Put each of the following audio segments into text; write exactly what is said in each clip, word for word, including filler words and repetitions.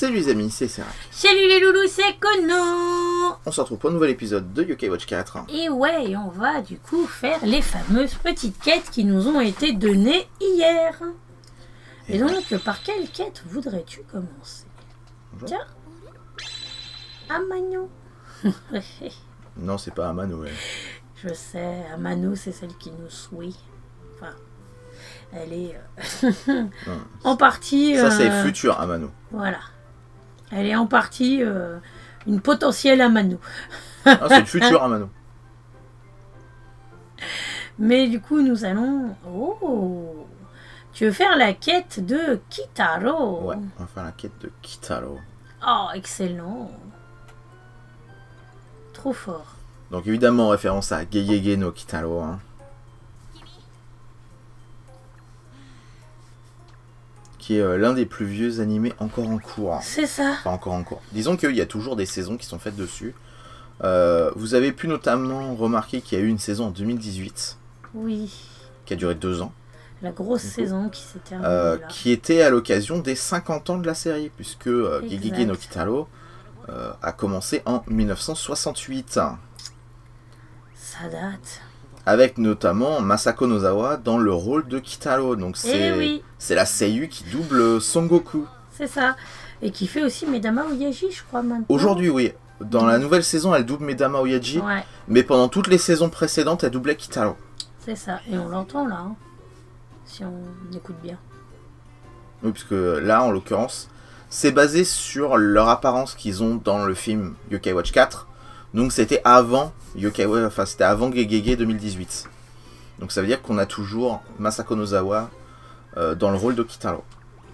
Salut les amis, c'est Serac. Salut les loulous, c'est Kono. On se retrouve pour un nouvel épisode de Yokai Watch quatre. Et ouais, on va du coup faire les fameuses petites quêtes qui nous ont été données hier. Et, Et donc, par quelle quête voudrais-tu commencer? Bonjour. Tiens. Amano. Non, c'est pas Amano, ouais. Je sais, Amano, c'est celle qui nous suit. Enfin, elle est euh, en partie... Ça, c'est euh, futur Amano. Voilà. Elle est en partie euh, une potentielle Amano. Ah, c'est le futur Amano. Mais du coup, nous allons... Oh, tu veux faire la quête de Kitaro? Ouais, on va faire la quête de Kitaro. Oh, excellent. Trop fort. Donc évidemment, en référence à Gegege no Kitaro. Hein. Qui est euh, l'un des plus vieux animés encore en cours. C'est ça. Enfin, encore en cours. Disons qu'il y a toujours des saisons qui sont faites dessus. Euh, vous avez pu notamment remarquer qu'il y a eu une saison en deux mille dix-huit. Oui. Qui a duré deux ans. La grosse saison qui s'est terminée euh, là. Qui était à l'occasion des cinquante ans de la série. Puisque euh, Gegege no Kitaro euh, a commencé en mille neuf cent soixante-huit. Ça date. Avec notamment Masako Nozawa dans le rôle de Kitaro. Donc c'est oui. c'est la seiyuu qui double Son Goku. C'est ça. Et qui fait aussi Medama Oyaji, je crois, maintenant. Aujourd'hui, oui. Dans mmh. la nouvelle saison, elle double Medama Oyaji. Ouais. Mais pendant toutes les saisons précédentes, elle doublait Kitaro. C'est ça. Et on l'entend là. Hein, si on écoute bien. Oui, puisque là, en l'occurrence, c'est basé sur leur apparence qu'ils ont dans le film Yokai Watch quatre. Donc c'était avant Yokai, enfin c'était avant Gegege deux mille dix-huit. Donc ça veut dire qu'on a toujours Masako Nozawa euh, dans le rôle de Kitaro.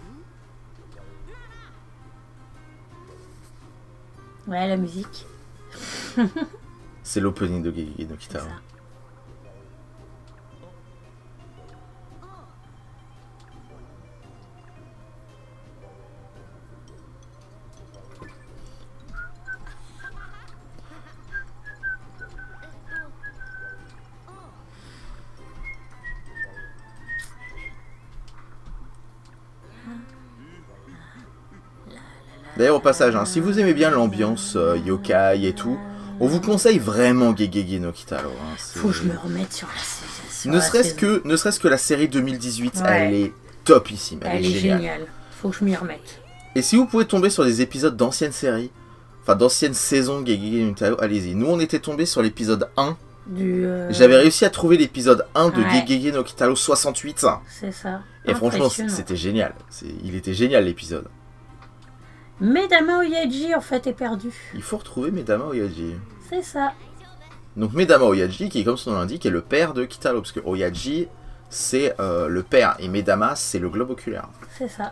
Ouais, la musique. C'est l'opening de Gegege no Kitaro. D'ailleurs, au passage, hein, si vous aimez bien l'ambiance euh, yokai et tout, on vous conseille vraiment Gegege no Kitaro. Hein, faut que je me remette sur la saison. Ne serait-ce que, ne serait-ce que la série deux mille dix-huit, ouais. Elle est topissime. Elle, elle est, est géniale. géniale. Faut que je m'y remette. Et si vous pouvez tomber sur des épisodes d'anciennes séries, enfin d'anciennes saisons Gegege no Kitaro, allez-y. Nous, on était tombés sur l'épisode un. Euh... J'avais réussi à trouver l'épisode un de ouais. Gegege no Kitaro soixante-huit. C'est ça. Et franchement, c'était génial. Il était génial l'épisode. Medama Oyaji en fait est perdu. Il faut retrouver Medama Oyaji. C'est ça. Donc Medama Oyaji qui, comme son nom l'indique, est le père de Kitaro. Parce que Oyaji c'est euh, le père et Medama c'est le globe oculaire. C'est ça.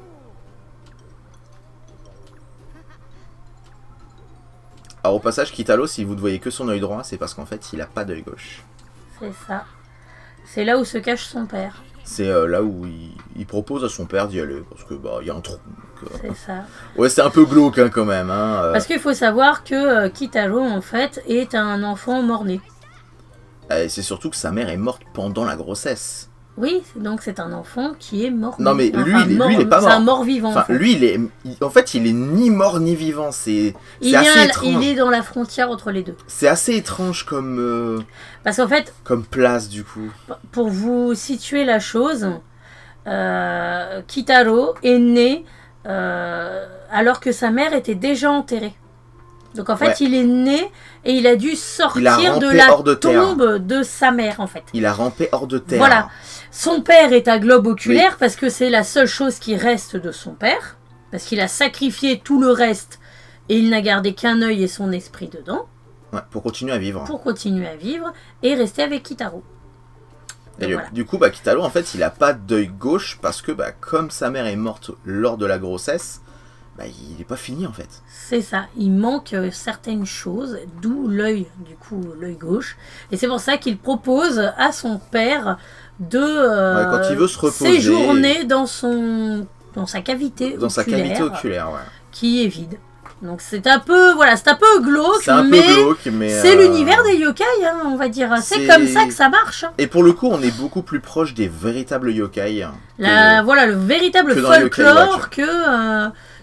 Alors au passage, Kitaro, si vous ne voyez que son œil droit, c'est parce qu'en fait il a pas d'œil gauche. C'est ça. C'est là où se cache son père. C'est euh, là où il, il propose à son père d'y aller, parce que bah il y a un trou. C'est ça. Ouais, c'est un peu glauque hein, quand même. Hein, euh... Parce qu'il faut savoir que euh, Kitaro, en fait, est un enfant mort-né. Euh, c'est surtout que sa mère est morte pendant la grossesse. Oui, donc c'est un enfant qui est mort. Non mais lui, enfin, il, est, mort, lui il est pas mort. C'est un mort-vivant. Enfin, en fait. lui, il est, il, en fait, il est ni mort ni vivant. C'est assez à, étrange. Il est dans la frontière entre les deux. C'est assez étrange comme. Euh, Parce qu'en fait. Comme place du coup. Pour vous situer la chose, euh, Kitaro est né euh, alors que sa mère était déjà enterrée. Donc en fait, ouais. il est né et il a dû sortir a de la de tombe de sa mère en fait. Il a rampé hors de terre. Voilà. Son père est à globe oculaire oui. parce que c'est la seule chose qui reste de son père. Parce qu'il a sacrifié tout le reste et il n'a gardé qu'un œil et son esprit dedans. Ouais, pour continuer à vivre. Pour continuer à vivre et rester avec Kitaro. Et du, voilà. du coup, bah, Kitaro, en fait, il n'a pas d'œil gauche parce que bah, comme sa mère est morte lors de la grossesse, bah, il n'est pas fini en fait. C'est ça, il manque euh, certaines choses, d'où l'œil, du coup, l'œil gauche. Et c'est pour ça qu'il propose à son père de euh, ouais, quand il veut se reposer, séjourner dans, son, dans sa cavité dans oculaire. sa cavité oculaire, ouais. Qui est vide. Donc c'est un peu, voilà, c'est un peu glauque, un mais, mais c'est euh... l'univers des yokai, hein, on va dire. C'est comme ça que ça marche. Hein. Et pour le coup, on est beaucoup plus proche des véritables yokai. La, que, voilà, le véritable que folklore que, euh,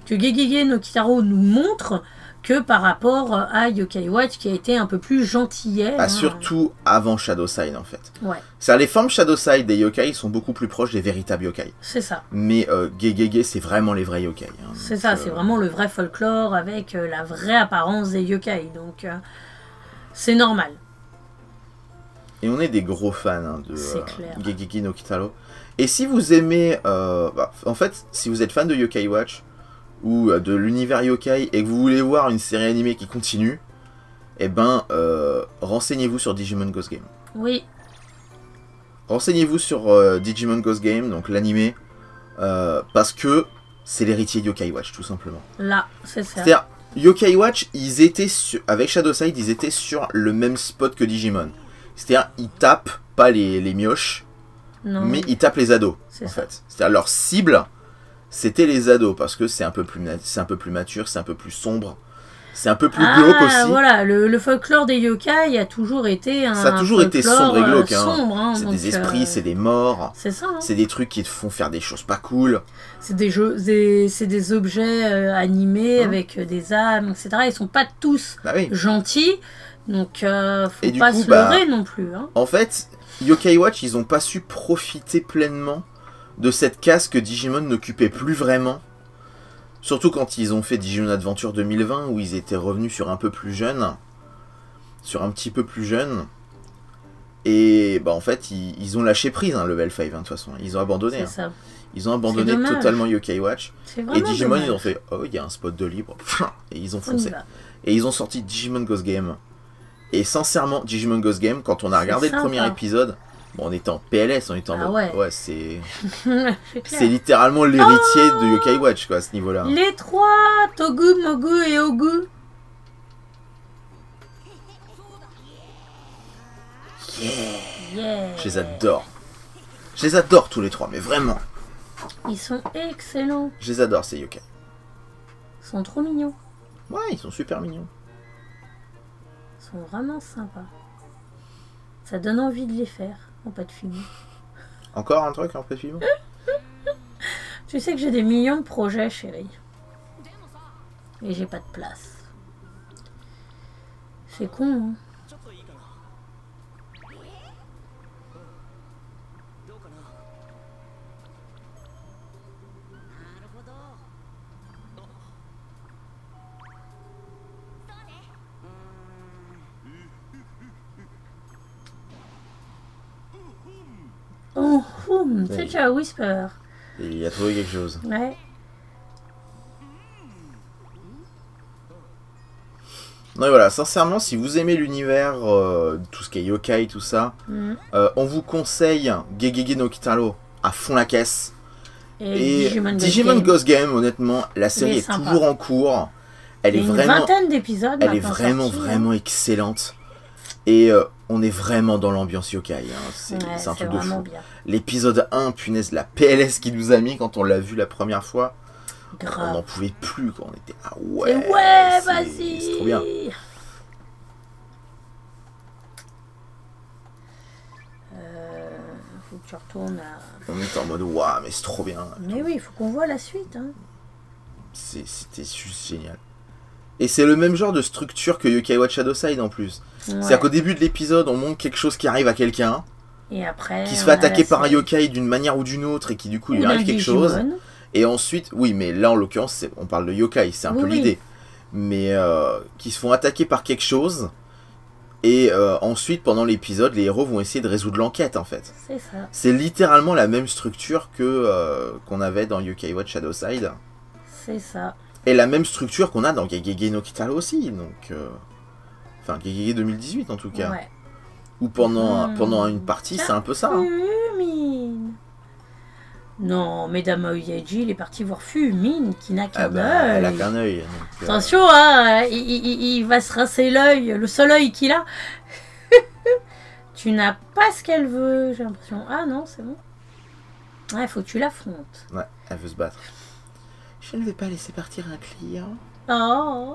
que Gegege no Kitaro nous montre que par rapport à Yokai Watch qui a été un peu plus gentillet. Ah, hein. surtout avant Shadowside en fait. Ouais. C'est-à-dire les formes Shadowside des yokai sont beaucoup plus proches des véritables yokai. C'est ça. Mais euh, Gegege c'est vraiment les vrais yokai. Hein. C'est ça, euh... c'est vraiment le vrai folklore avec euh, la vraie apparence des yokai. Donc euh, c'est normal. Et on est des gros fans hein, de euh, Gegege no Kitaro. Et si vous aimez, euh, bah, en fait, si vous êtes fan de Yokai Watch ou euh, de l'univers yokai et que vous voulez voir une série animée qui continue, eh ben, euh, renseignez-vous sur Digimon Ghost Game. Oui. Renseignez-vous sur euh, Digimon Ghost Game, donc l'animé, euh, parce que c'est l'héritier de Yokai Watch, tout simplement. Là, c'est ça. C'est-à-dire, Yokai Watch, ils étaient sur, avec Shadowside, ils étaient sur le même spot que Digimon. C'est-à-dire, ils tapent pas les, les mioches, non. mais ils tapent les ados, en ça. fait. C'est-à-dire, leur cible, c'était les ados, parce que c'est un peu plus, c'est un peu plus mature, c'est un peu plus sombre, c'est un peu plus ah, glauque aussi. Voilà, le, le folklore des yokai a toujours été un Ça a toujours été sombre et glauque. Hein. Hein, c'est des esprits, euh... c'est des morts. C'est ça. Hein. C'est des trucs qui te font faire des choses pas cool. C'est des jeux, des, c'est des objets euh, animés mmh. avec euh, des âmes, et cetera. Ils sont pas tous bah oui. gentils. Donc, euh, faut et pas coup, se bah, leurrer non plus. Hein. En fait, Yokai Watch, ils ont pas su profiter pleinement de cette case que Digimon n'occupait plus vraiment. Surtout quand ils ont fait Digimon Adventure deux mille vingt, où ils étaient revenus sur un peu plus jeune. Sur un petit peu plus jeune. Et bah en fait, ils, ils ont lâché prise, hein, Level cinq, hein, de toute façon. Ils ont abandonné. Hein. Ça. Ils ont abandonné totalement Yokai Watch. Et Digimon, dommage. ils ont fait, oh, il y a un spot de libre. Et ils ont foncé. Et ils ont sorti Digimon Ghost Game. Et sincèrement, Digimon Ghost Game, quand on a regardé le premier épisode, bon, on était en P L S, on était en ah mode, ouais, ouais c'est c'est littéralement l'héritier oh de Yokai Watch, quoi, à ce niveau-là. Les trois, Togu, Mogu et Ogu. Yeah. yeah. Je les adore. Je les adore tous les trois, mais vraiment. Ils sont excellents. Je les adore, ces yokai. Ils sont trop mignons. Ouais, ils sont super mignons. Ils sont vraiment sympas. Ça donne envie de les faire en pas de film. Encore un truc en pas de film. Tu sais que j'ai des millions de projets, chérie. Et j'ai pas de place. C'est con, hein. Oh, hum, c'est déjà Whisper. Il a trouvé quelque chose. Ouais. Non, voilà, sincèrement, si vous aimez l'univers, euh, tout ce qui est yokai, tout ça, mm. euh, on vous conseille Gegege no Kitaro à fond la caisse. Et, Et Digimon, Digimon Ghost, Ghost Game, honnêtement, la série est, est toujours en cours. Elle est une vraiment, vingtaine d'épisodes. Elle est vraiment, sorti, vraiment hein. excellente. Et euh, on est vraiment dans l'ambiance yokai. Hein. C'est ouais, un truc de fou. L'épisode un, punaise, la P L S qu'il nous a mis quand on l'a vu la première fois. Grave. On n'en pouvait plus quand on était. Ah ouais! Et ouais, vas-y! C'est trop bien. Euh, faut que tu retournes à. On était en mode waouh, mais c'est trop bien. Mais oui, il faut qu'on voit la suite. Hein. C'était juste génial. Et c'est le même genre de structure que Yokai Watch Shadowside en plus. Ouais. C'est-à-dire qu'au début de l'épisode, on montre quelque chose qui arrive à quelqu'un. Et après. Qui se fait attaquer par un yokai d'une manière ou d'une autre et qui du coup lui arrive quelque Digimon. chose. Et ensuite, oui, mais là en l'occurrence, on parle de yokai, c'est un oui, peu l'idée. Oui. Mais euh, qui se font attaquer par quelque chose. Et euh, ensuite, pendant l'épisode, les héros vont essayer de résoudre l'enquête en fait. C'est ça. C'est littéralement la même structure que euh, qu'on avait dans Yokai Watch Shadowside. C'est ça. Et la même structure qu'on a dans Gegege no Kitaro aussi. Donc, euh... enfin, Gegege deux mille dix-huit en tout cas. Ouais. Où pendant, mmh. pendant une partie, c'est un peu ça. Hein. Fumine. Non, Mesdames Aoyaji, il est parti voir Fumine qui n'a qu'un ah bah, œil. Elle a qu'un œil. Donc, attention, euh... hein, il, il, il va se rincer l'œil, le seul œil qu'il a. Tu n'as pas ce qu'elle veut, j'ai l'impression. Ah non, c'est bon. Il ouais, faut que tu l'affrontes. Ouais, elle veut se battre. Je ne vais pas laisser partir un client. Oh,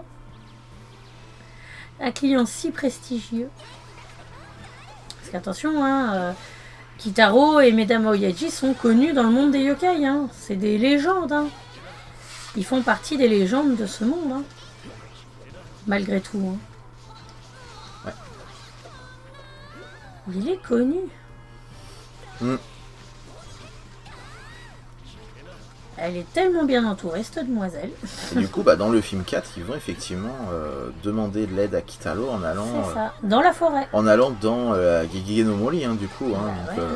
un client si prestigieux. Parce qu'attention, hein, euh, Kitaro et Mesdames Aoyaji sont connus dans le monde des yokai. Hein. C'est des légendes. Hein. ils font partie des légendes de ce monde, hein. Malgré tout. Hein. Ouais. Il est connu. Mm. Elle est tellement bien entourée, cette demoiselle. Et du coup, bah, dans le film quatre, ils vont effectivement euh, demander de l'aide à Kitaro en allant... C'est ça, dans la forêt. Euh, en allant dans euh, Gegege no Mori, hein, du coup. Hein, Bah, donc, ouais. euh,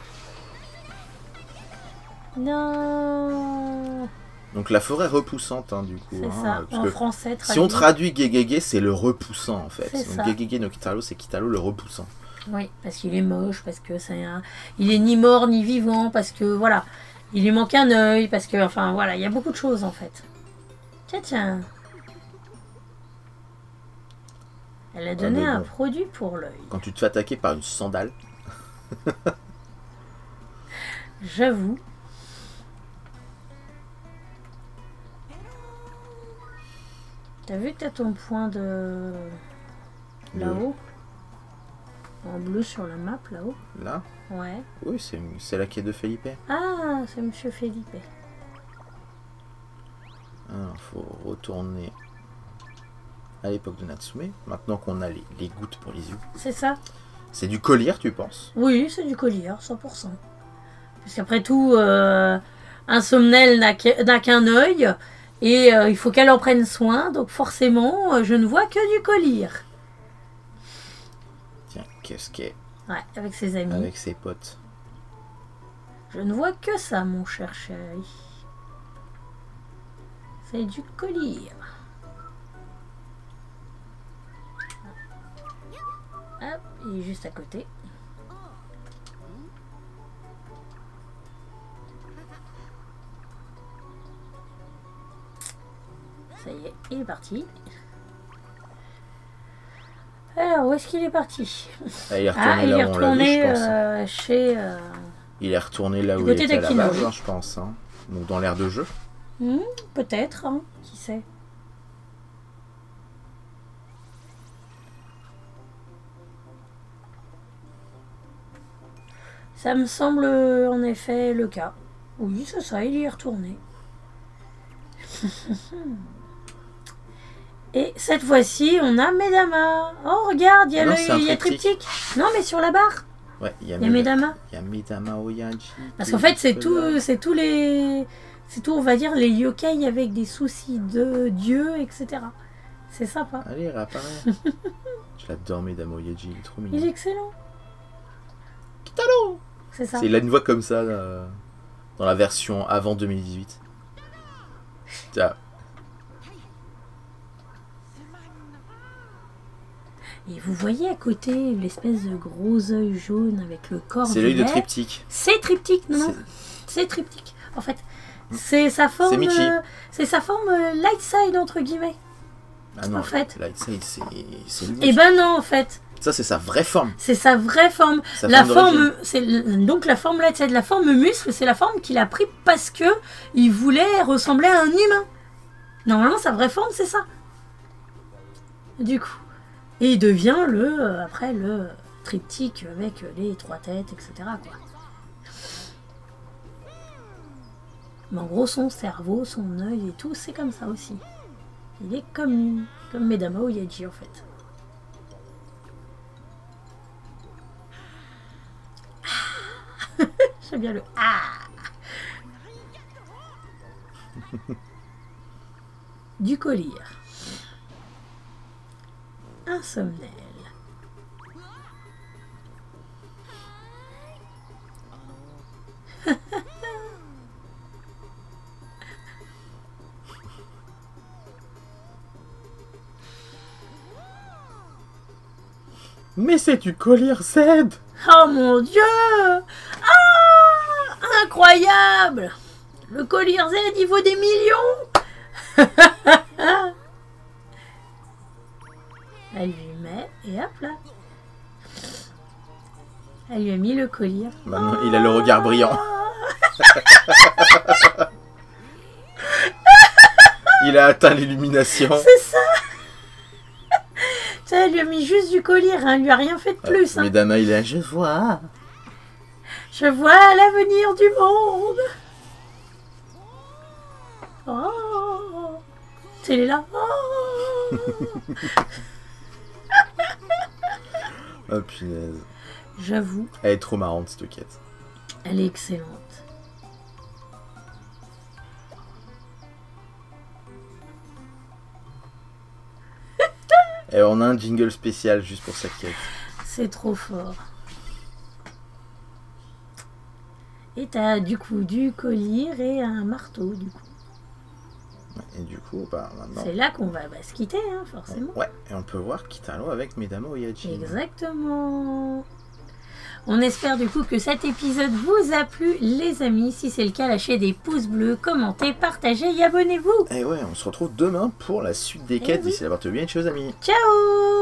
Non. donc la forêt repoussante, hein, du coup. C'est Hein, ça, parce en que français traduit. si on traduit Gegege, c'est le repoussant, en fait. C'est Donc ça. Gegege no Kitaro, c'est Kitaro le repoussant. Oui, parce qu'il est moche, parce que c'est un... Il est ni mort ni vivant, parce que voilà, il lui manque un œil, parce que enfin voilà, il y a beaucoup de choses en fait. Tiens tiens. Elle a donné mais un bon. produit pour l'œil. Quand tu te fais attaquer par une sandale, J'avoue. T'as vu que t'as ton point de là-haut, en bleu sur la map là-haut. là, Ouais. oui, c'est c'est la quai de Felipe. Ah, c'est Monsieur Felipe. Il faut retourner à l'époque de Natsume, maintenant qu'on a les, les gouttes pour les yeux. C'est ça. C'est du collier, tu penses? Oui, c'est du collier, cent pour cent. Parce qu'après tout, euh, un somnel n'a qu'un œil, et euh, il faut qu'elle en prenne soin, donc forcément, euh, je ne vois que du collier. Tiens, qu'est-ce qu'est Ouais, avec ses amis. avec ses potes? Je ne vois que ça, mon cher chéri. C'est du collier. Hop, il est juste à côté. Ça y est, il est parti. Alors, où est-ce qu'il est parti? Ah, il est retourné Ah, il là est où on l'a vu, je retourné pense. euh, chez... euh, Il est retourné là du où il côté était à la d'Akinori. base, hein, je pense. Hein. Donc dans l'aire de jeu. hmm, peut-être, hein, qui sait. Ça me semble en effet le cas. Oui, c'est ça, il y est retourné. Et cette fois-ci, on a Medama. Oh, regarde, il y a, Non, le, c'est un il y a triptyque. triptyque. Non, mais sur la barre, Ouais, il y a, il y a Meda- Medama. il y a Medama Oyaji. Parce qui qu'en fait, est c'est juste tout, là. c'est tous les, c'est tout, on va dire, les yokai avec des soucis de Dieu, et cetera. C'est sympa. Allez, réapparaît. Je l'adore, Medama Oyaji, il est trop mignon. Il est excellent. Kitaro. C'est ça. C'est- Il a une voix comme ça là, dans la version avant deux mille dix-huit. Tiens, Et vous voyez à côté l'espèce de gros œil jaune avec le corps. c'est l'œil de violet. triptyque. C'est triptyque, non, non. C'est triptyque. En fait, c'est sa forme. Michi. euh, C'est sa forme euh, light side entre guillemets. Ah non, En fait. là, ça, c'est c'est lui. Et ben non, en fait, Ça, c'est sa vraie forme. c'est sa vraie forme. Sa La forme d'origine. forme, c'est l- donc la forme light side, la forme muscle, c'est la forme qu'il a pris parce que il voulait ressembler à un humain. Normalement, sa vraie forme, c'est ça. Du coup, et il devient le euh, après le triptyque avec les trois têtes, et cetera quoi. Mais en gros, son cerveau, son œil et tout, c'est comme ça aussi. Il est comme, comme Medama Oyaji en fait. Ah. J'aime bien le ah. Du collier. Un somnel. Mais c'est du collier Z. Oh mon dieu! Ah! Incroyable! Le collier Z, il vaut des millions! Elle lui met, et hop là. Elle lui a mis le collier. Maintenant, il a le regard brillant. Il a atteint l'illumination. C'est ça! Tu sais, elle lui a mis juste du collier, hein, elle lui a rien fait de plus. Hein. Mesdames, il a je vois. Je vois l'avenir du monde. Oh. Elle est là. Oh oh punaise. J'avoue. Elle est trop marrante cette quête. Elle est excellente. Et on a un jingle spécial juste pour cette quête. C'est trop fort. Et t'as du coup du collier et un marteau du coup. Et du coup, bah maintenant... C'est là qu'on va bah, se quitter, hein, forcément. Ouais, et on peut voir Kitaro avec Mesdames Oyajin. Exactement. On espère du coup que cet épisode vous a plu, les amis. Si c'est le cas, lâchez des pouces bleus, commentez, partagez et abonnez-vous. Et ouais, on se retrouve demain pour la suite des quêtes. oui. D'ici là, portez-vous bien, chers amis. Ciao.